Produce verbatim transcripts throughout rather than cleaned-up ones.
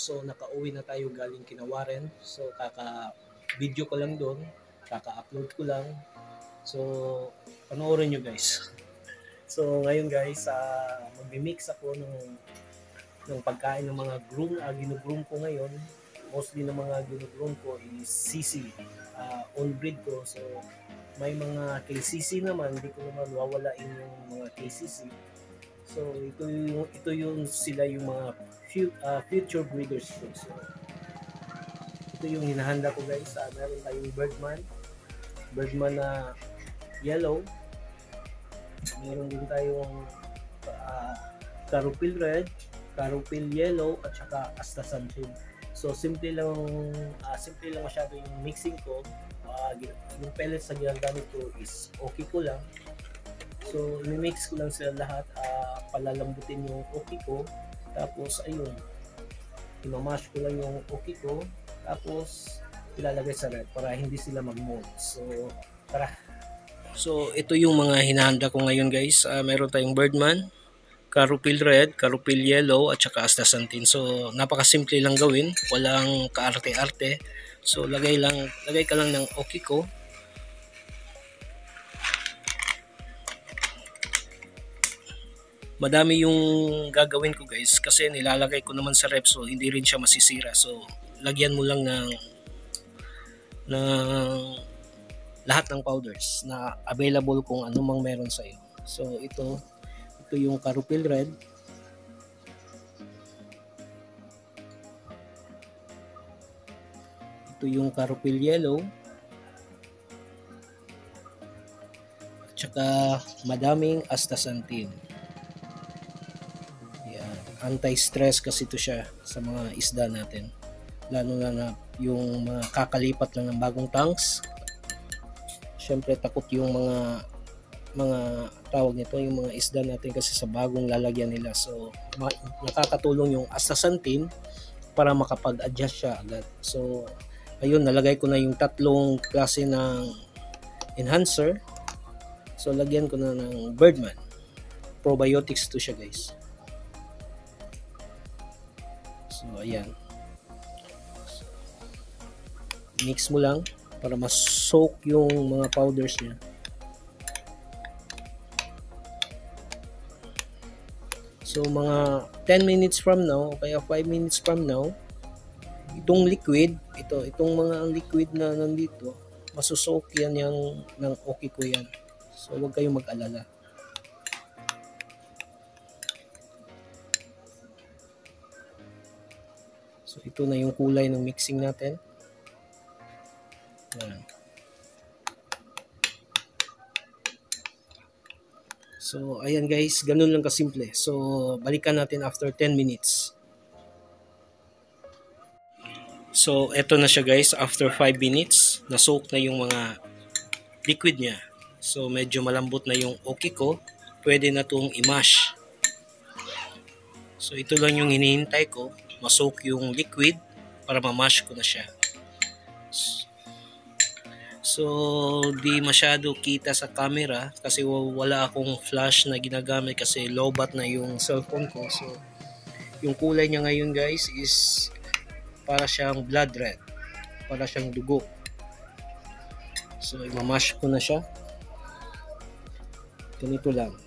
So nakauwi na tayo galing Kinawaran. So kaka-video ko lang doon, kaka-upload ko lang. So panoorin nyo guys. So ngayon guys, uh, magmi-mix ako ng ng pagkain ng mga groom, uh, ginugroom ko ngayon. Mostly ng mga ginugroom ko is C C, uh, all breed ko. So may mga K C C naman, hindi ko naman wawalain yung mga K C C. So ito yung ito yung sila yung mga uh, future breeders ko. So ito yung hinahanda ko guys. Uh, meron tayong Birdman, Birdman na yellow. Meron din tayong uh, Carupil red, Carupil yellow at saka Astaxanthin. So simple lang uh, simple lang masyado yung mixing ko. Uh, yung pellets na ginagamit ko is okay ko lang. So, i-mix ko lang sila lahat, uh, palalambutin yung okay ko, tapos ayun, imamash ko lang yung okay ko, tapos ilalagay sa ref para hindi sila mag-mold. So, tara. So, ito yung mga hinahanda ko ngayon guys. Uh, meron tayong Birdman, Carupil red, Carupil yellow, at saka Astaxanthin. So, napakasimple lang gawin, walang kaarte-arte. So, lagay lang, lagay ka lang ng okay ko. Madami yung gagawin ko guys kasi nilalagay ko naman sa ref, so hindi rin siya masisira. So lagyan mo lang ng ng lahat ng powders na available kung ano mang meron sa iyo. So ito ito yung Carupil red, ito yung Carupil yellow, at saka madaming Astaxanthin. Anti-stress kasi ito siya sa mga isda natin, lalo na na yung mga kakalipat lang ng bagong tanks. Syempre takot yung mga mga tawag nito, yung mga isda natin kasi sa bagong lalagyan nila. So nakakatulong yung Astaxanthin para makapag-adjust siya agad. So ayun, nalagay ko na yung tatlong klase ng enhancer. So lagyan ko na ng Birdman. Probiotics to siya guys. So ayan, mix mo lang para mas-soak yung mga powders niya. So mga ten minutes from now o kaya five minutes from now, itong liquid, ito, itong mga liquid na nandito, masusok yan yung ng okay ko yan. So huwag kayong mag-alala. So ito na yung kulay ng mixing natin. Ayan. So ayan guys, ganun lang kasimple. So balikan natin after ten minutes. So eto na siya guys, after five minutes, na-soak na yung mga liquid niya. So medyo malambot na yung okay ko. Pwede na itong i-mash. So ito lang yung hinihintay ko, ma-soak yung liquid para ma-mash ko na siya. So di masyado kita sa camera kasi wala akong flash na ginagamit kasi lowbat na yung cellphone ko. So yung kulay niya ngayon guys is para siyang blood red, para siyang dugo. So i-mash ko na siya. Ganito lang.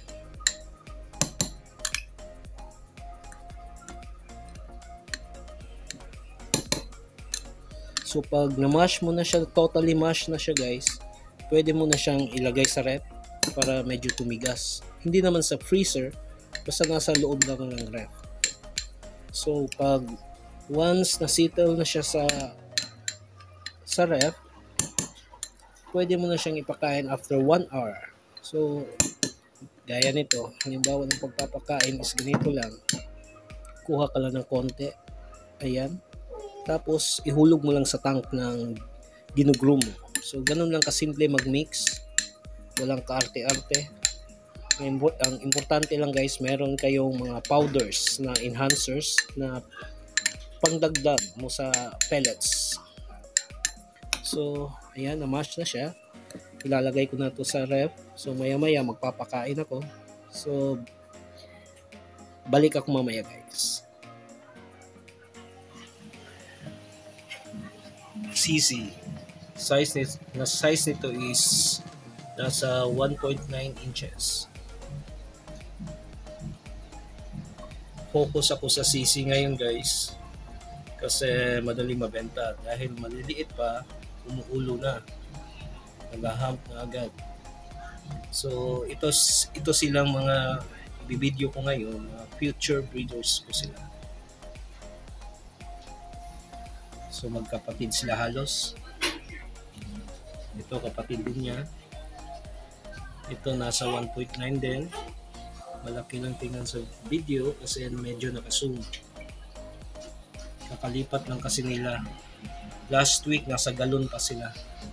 So pag na-mash mo na siya, totally mash na siya guys, pwede mo na siyang ilagay sa ref para medyo tumigas. Hindi naman sa freezer, basta nasa loob lang ng ref. So pag once na settle na siya sa sa ref, pwede mo na siyang ipakain after one hour. So gaya nito, halimbawa ng pagpapakain is ganito lang. Kuha ka lang ng konti. Ayan. Tapos ihulog mo lang sa tank ng ginugroom mo. So ganun lang kasimple mag-mix. Walang kaarte-arte. Ang importante lang guys, meron kayong mga powders na enhancers na pangdagdag mo sa pellets. So ayan, na-mash na siya. Ilalagay ko na to sa ref. So maya maya magpapakain ako. So balik ako mamaya guys. cc. Size nito, na size nito is nasa one point nine inches. Focus ako sa cc ngayon guys kasi madaling mabenta dahil maliliit pa, umuulo na, nag-hump na agad. So ito, ito silang mga bibideo ko ngayon, mga future breeders ko sila. So magkapatid sila halos. Ito kapatid din niya. Ito nasa one point nine din. Malaki lang tingnan sa video kasi medyo naka-zoom. Kakalipat lang kasi nila. Last week nasa galon pa sila.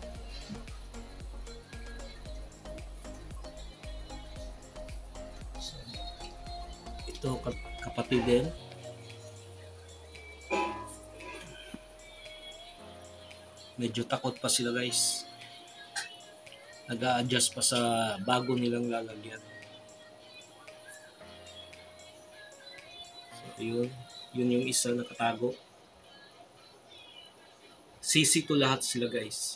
So, ito kapatid din. Medyo takot pa sila guys. Nag-a-adjust pa sa bago nilang lalagyan. So yun, yun yung isa nakatago. Sisi to lahat sila guys.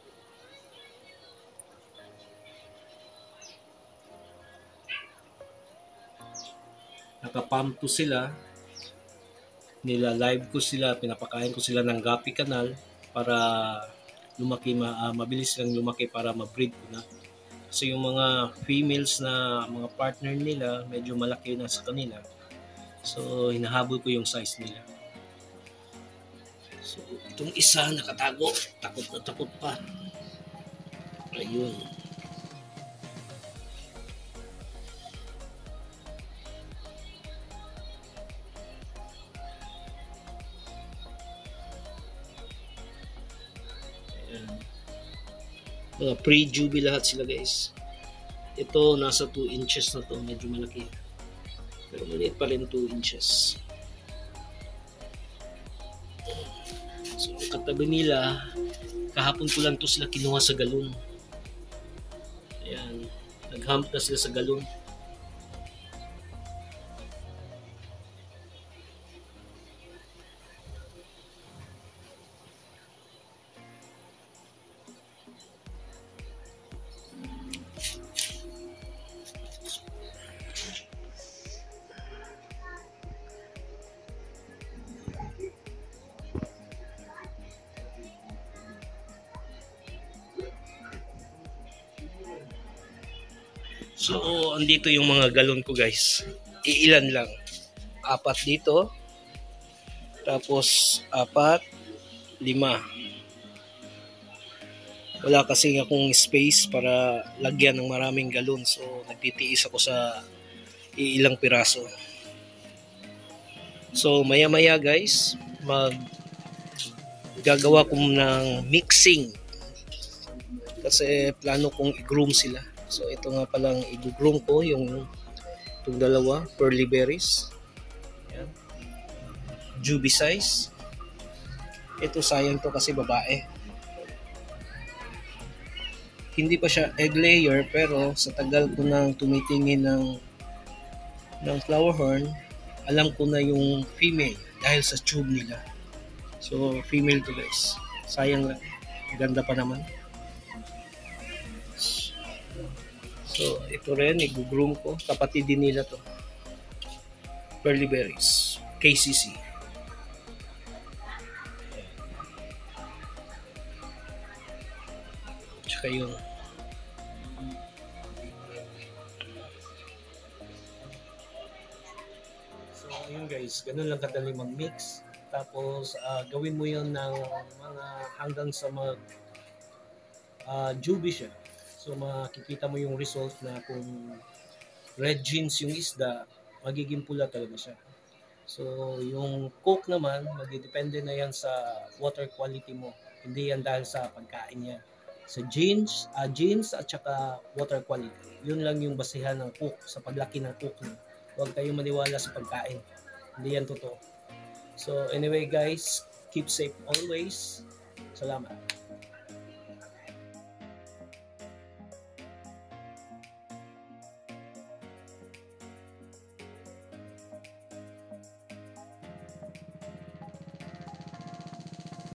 Naka-pump to sila. Nila-live ko sila, pinapakain ko sila ng Gapi Canal para lumaki, ma, uh, mabilis lang lumaki para ma-breed ko na. So yung mga females na mga partner nila, medyo malaki na sa kanila. So hinahabol ko yung size nila. So itong isa nakatago, takot na takot pa. Ayun. Mga pre-juby lahat sila guys. Ito nasa two inches na to, medyo malaki. Pero maliit pa rin two inches. So katabi nila, kahapon ko lang to sila kinuha sa galon. Ayan, nag-hump na sila sa galon. So, andito yung mga galon ko guys. Iilan lang. Apat dito. Tapos, apat. Lima. Wala kasi akong space para lagyan ng maraming galon. So, nagtitiis ako sa iilang piraso. So, maya-maya guys, mag gagawa ko ng mixing. Kasi plano kong i-groom sila. So ito nga palang i-groom ko yung itong dalawa, pearly berries. Ayan. Juby size. Ito sayang to kasi babae. Hindi pa siya egg layer pero sa tagal ko nang tumitingin ng ng flower horn, alam ko na yung female dahil sa tube nila. So female to guys. Sayang lang. Ganda pa naman. So, ito rin, i-groom ko. Kapatid din nila to. Pearly berries. K C C. Tsaka yun. So, yun guys. Ganun lang kadali mag-mix. Tapos, uh, gawin mo yun ng mga hanggang sa mag uh, juby siya. So makikita mo yung result na kung red jeans yung isda, magiging pula talaga siya. So yung cook naman, magdidepende na yan sa water quality mo. Hindi yan dahil sa pagkain niya. Sa jeans, uh, jeans at saka water quality. Yun lang yung basihan ng cook, sa paglaki ng cook niya. Huwag kayong maniwala sa pagkain. Hindi yan totoo. So anyway guys, keep safe always. Salamat.